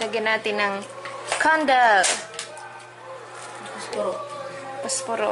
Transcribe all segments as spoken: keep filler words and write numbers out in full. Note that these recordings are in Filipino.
Lagyan natin ng candle. Pasporo. Pasporo.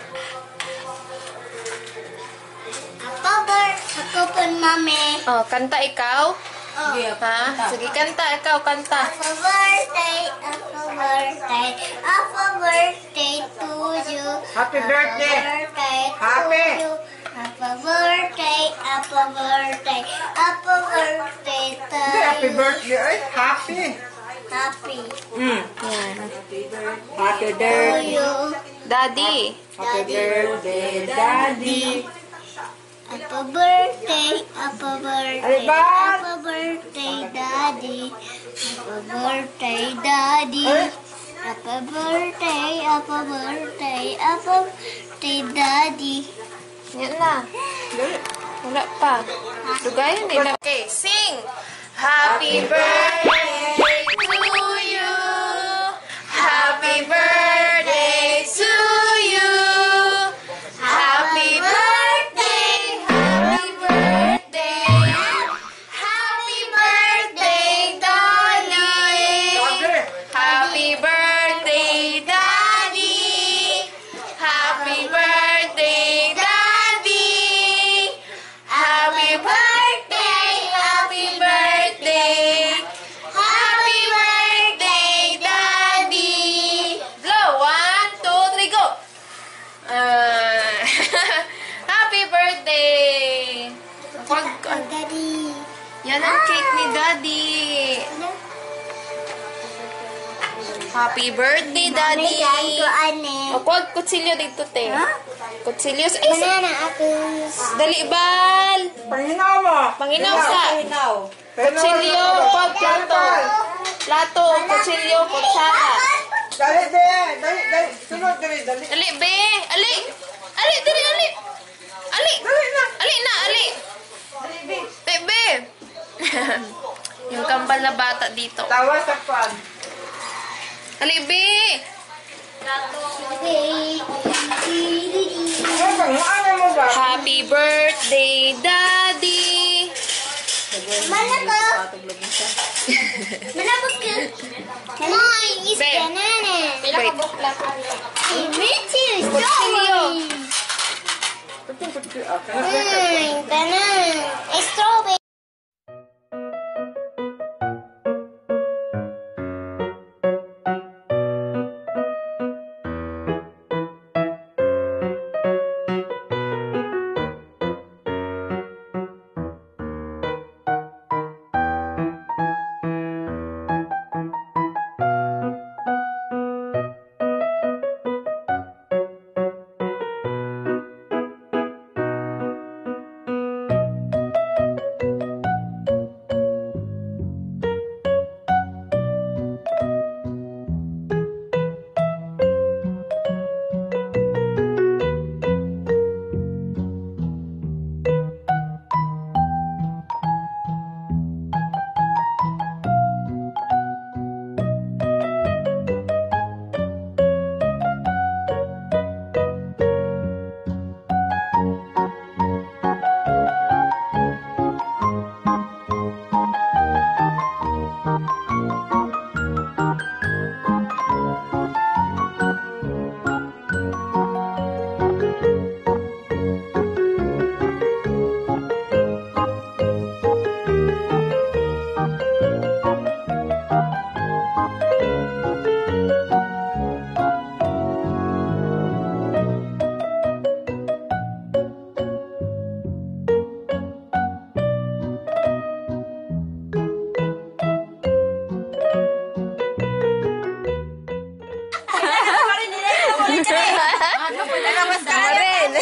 Ako ako po, mami. Oh, kanta ikaw? Oh. Sige, Ha? Sige, kanta ikaw, kanta. Happy birthday, happy birthday, happy birthday to you. Happy birthday. Happy Happy. to you. Happy birthday, happy birthday, happy birthday to Hindi, happy you. birthday. Ay, happy. Happy Mm. Yan. Happy to birthday. you. Daddy. Happy birthday, Daddy. Happy birthday, happy birthday, Alban! happy birthday, Daddy. Happy birthday, Daddy. Happy birthday, happy birthday, happy birthday, Daddy. Yan na. Wala pa. Dugayan nila. Okay, sing! Happy birthday to you. Happy birthday to you. Happy birthday. Happy birthday. Happy birthday, darling. Happy birthday, Daddy. Happy birthday, Daddy. Happy birthday, happy birthday. Happy birthday, Daddy. Blow. One, two, three, go. Uh, happy birthday. Wag, Daddy. yan ang cake ni Daddy. Happy birthday, Daddy. Mami, ko ane. O, wag kutsilyo dito, te. Ha? Kutsilyo. Ay, sa- Banana apples. dali, bal. Panginaw mo. Panginaw sa. Panginaw. Kutsilyo, wag plato. Plato, kutsilyo, kutsara. Dali, dali, dali, dali. Sunod, dali, dali. Ali, be. Ali. Ali, dali, ali. Ali. Dali na. Ali na, ali. Dali, be. Te, be. Yung kambal na bata dito. Tawa sa pan. Ali, be. Ano, ano mo ba? Happy birthday, Daddy. Mana ka? Mana ka? Mine is Be. banana. Wait. Me too. Kutsilyo. Mine, banana. Strawberry. Kamarin.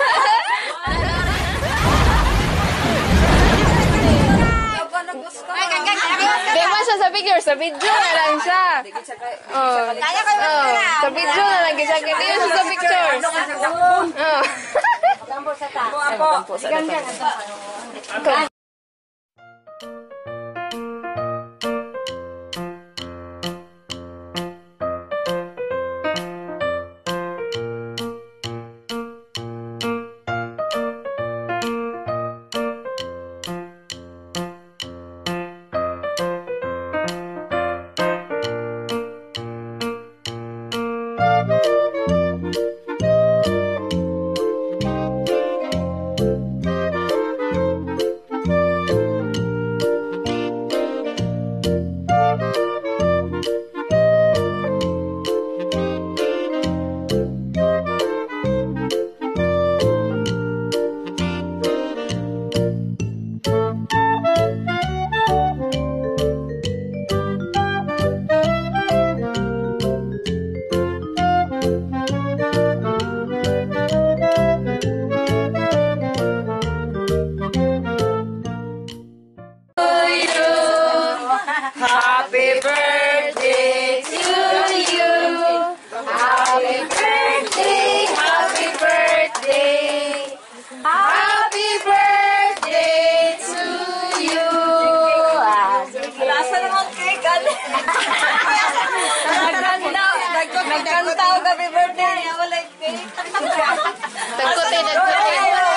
Di ba siya sa picture? Sa video na lang siya. Oh. Oh. Sa video na lang siya. Hindi siya sa picture. Oh. Tampo sa ta. Tampo sa ta. Nagkanta o happy birthday niya. Wala cake. Tagkuti, tagkuti.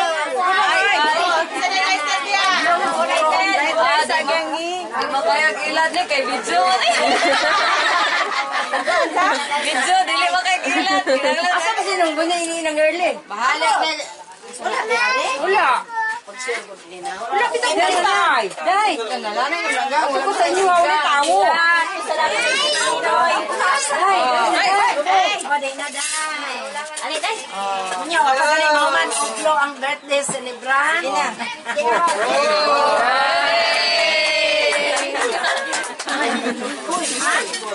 Ah, dagangi. Ang makayag ilad niya kay Bidyo. Bidyo, dili makayag ilad. Asa ba sinunggo niya ini ng early? Bahala na. Wala na. Wala. Wala kita ko tay. Day. Kanalanan mo lang gawa. Ko sa inyo wala tawo. Day. Day na day. Ali day. Nya wala ka ni moment of ang birthday celebration. Hey!